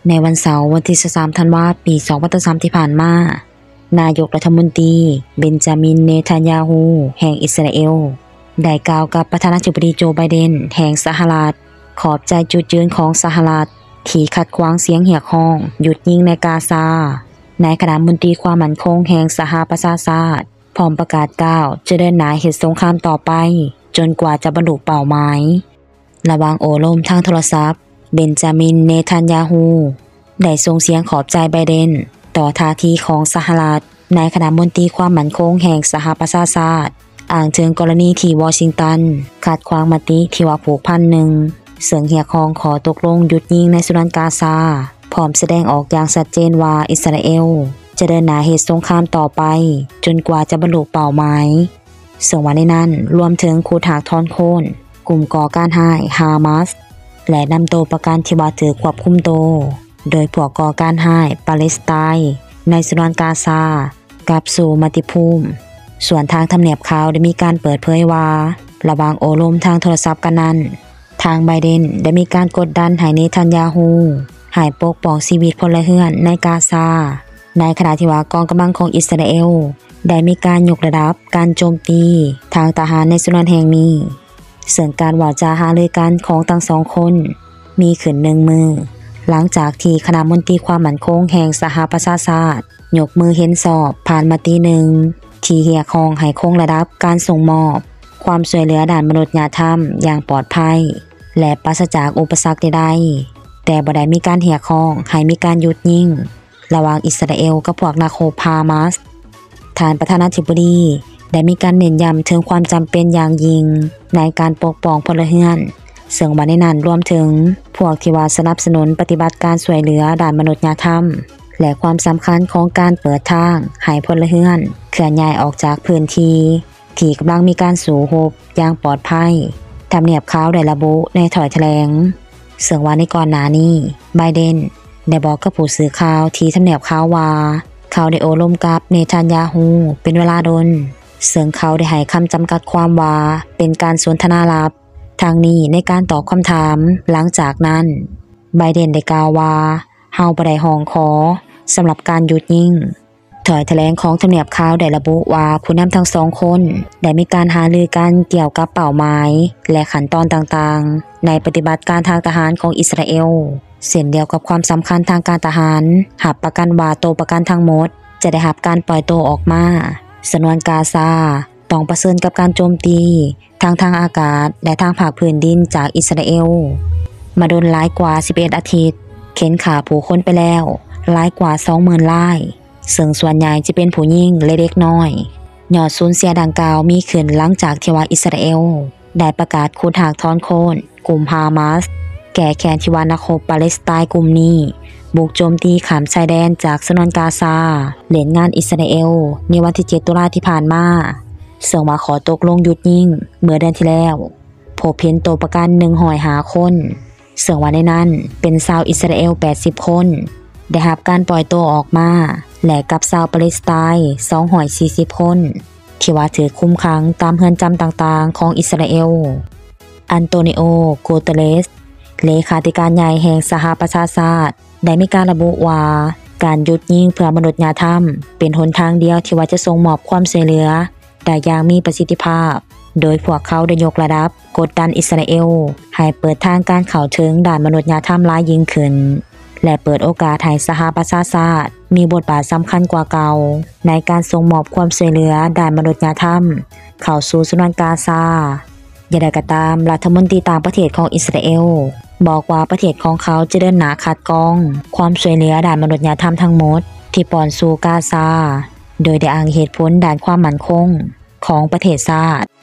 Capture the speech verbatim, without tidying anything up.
ในวันเสาร์วันที่สิบสามธันวาคมปีสองพันยี่สิบสามที่ผ่านมานายกรัฐมนตรีเบนจามินเนทันยาฮูแห่งอิสราเอลได้กล่าวกับประธานาธิบดีโจไบเดนแห่งสหรัฐขอบใจจุดยืนของสหรัฐที่ขัดขวางเสียงเรียกร้องหยุดยิงในกาซานายคณะมนตรีความมั่นคงแห่งสหประชาชาติพร้อมประกาศกล่าวจะเดินหน้าเฮ็ดสงครามต่อไปจนกว่าจะบรรลุเป้าหมายระหว่างโอลมทางโทรศัพท์เบนจามินเนทันยาฮูได้ส่งเสียงขอบใจไบเดนต่อท่าทีของสหรัฐนายคณะมนตรีความมั่นคงแห่งสหประชาชาติอ้างถึงกรณีที่วอชิงตันขัดขวางมติที่ว่าผูกพันหนึ่งเสียงเรียกร้องขอตกลงหยุดยิงในสุนันกาซาพร้อมแสดงออกอย่างชัดเจนว่าอิสราเอลจะเดินหน้าเฮ็ดสงครามต่อไปจนกว่าจะบรรลุเป้าหมายซึ่งวันในนั้นรวมถึงคูถากทอนโค่นกลุ่มก่อการร้ายฮามาสและนำตัวประกันที่ว่าถือควบคุมตัวโดยพวกก่อการร้ายปาเลสไตน์ในสุนันกาซากลับสู่มติภูมิส่วนทางทำเนียบขาวได้มีการเปิดเผยว่าระหว่างโอลมทางโทรศัพท์กันนั้นทางไบเดนได้มีการกดดันให้เนทันยาฮูให้ปกป้องชีวิตพลเรือนในกาซาในขณะที่ว่ากองกำลังของอิสราเอลได้มีการยกระดับการโจมตีทางทหารในสุนันแห่งนี้ซึ่งการวาจาหารือกันของทั้งสองคนมีขึ้นหนึ่งมือหลังจากที่คณะมนตรีความมั่นคงแห่งสหประชาชาติยกมือเห็นชอบผ่านมติหนึ่งที่เรียกร้องให้คงระดับการส่งมอบความช่วยเหลือด้านมนุษยธรรมอย่างปลอดภัยและปราศจากอุปสรรคใดๆแต่บ่ได้มีการเรียกร้องให้มีการหยุดยิงระหว่างอิสราเอลกับพวกนักรบฮามาสท่านประธานาธิบดีได้มีการเน้นย้ำถึงความจำเป็นอย่างยิ่งในการปกป้องพลเรือนซึ่งวันในนั้นรวมถึงพวกที่ว่าสนับสนุนปฏิบัติการช่วยเหลือด้านมนุษยธรรมและความสำคัญของการเปิดทางให้พลเรือนเคลื่อนย้ายออกจากพื้นที่ที่กำลังมีการสู้รบอย่างปลอดภัยทำเนียบขาวได้ระบุในถ้อยแถลงซึ่งว่าในก่อนหน้านี้ไบเดนได้บอกกับผู้สื่อข่าวที่ทำเนียบขาวว่าเขาได้โอลมกับเนทันยาฮูเป็นเวลาดนซึ่งเขาได้ให้คำจำกัดความว่าเป็นการสนทนาลับทางนี้ในการตอบคำถามหลังจากนั้นไบเดนได้กล่าวว่าเฮาบ่ได้ร้องขอสำหรับการหยุดยิงถ้อยแถลงของทำเนียบขาวได้ระบุว่าผู้นำทั้งสองคนได้มีการหารือกันเกี่ยวกับเป้าหมายและขั้นตอนต่างๆในปฏิบัติการทางทหารของอิสราเอลเช่นเดียวกับความสำคัญทางการทหารหากประกันว่าตัวประกันทั้งหมดจะได้รับการปล่อยตัวออกมาสนวนกาซาต้องเผชิญกับการโจมตีทางทางอากาศและทางภาคพื้นดินจากอิสราเอลมาโดนหลายกว่าสิบเอ็ดอาทิตย์เข็นฆ่าผู้คนไปแล้วหลายกว่า สองหมื่น รายซึ่งส่วนใหญ่จะเป็นผู้หญิงและเด็กน้อยยอดสูญเสียดังกล่าวมีขึ้นหลังจากที่ว่าอิสราเอลได้ประกาศคูถากถอนโค่นกลุ่มฮามาสแก่แค้นที่ว่านักรบปาเลสไตน์กลุ่มนี้บุกโจมตีข้ามชายแดนจากฉนวนกาซาเล่นงานอิสราเอลในวันที่เจ็ดตุลาที่ผ่านมาซึ่งว่าขอตกลงหยุดยิงเมื่อเดือนที่แล้วพบเห็นตัวประกันหนึ่งร้อยห้าคนซึ่งว่าในนั้นเป็นชาวอิสราเอลแปดสิบคนได้รับการปล่อยตัวออกมาและกับชาวปาเลสไตน์สองร้อยสี่สิบคนที่ว่าถือคุมขังตามเรือนจำต่างๆของอิสราเอลอันโตนิโอ โกเตเรสเลขาธิการใหญ่แห่งสหประชาชาติได้มีการระบุว่าการหยุดยิงเพื่อมนุษยธรรมเป็นหนทางเดียวที่ว่าจะส่งมอบความช่วยเหลือได้อย่างมีประสิทธิภาพโดยพวกเขาได้ยกระดับกดดันอิสราเอลให้เปิดทางการเข้าถึงด้านมนุษยธรรมหลายยิ่งขึ้นและเปิดโอกาสให้สหประชาชาติมีบทบาทสำคัญกว่าเก่าในการส่งมอบความช่วยเหลือด้านมนุษยธรรมเข้าสู่ฉนวนกาซาอย่างไรก็ตามรัฐมนตรีต่างประเทศของอิสราเอลบอกว่าประเทศของเขาจะเดินหน้าคัดกรองความช่วยเหลือด้านมนุษยธรรมทั้งหมดที่ป้อนสู่กาซาโดยได้อ้างเหตุผลด้านความมั่นคงของประเทศชาติ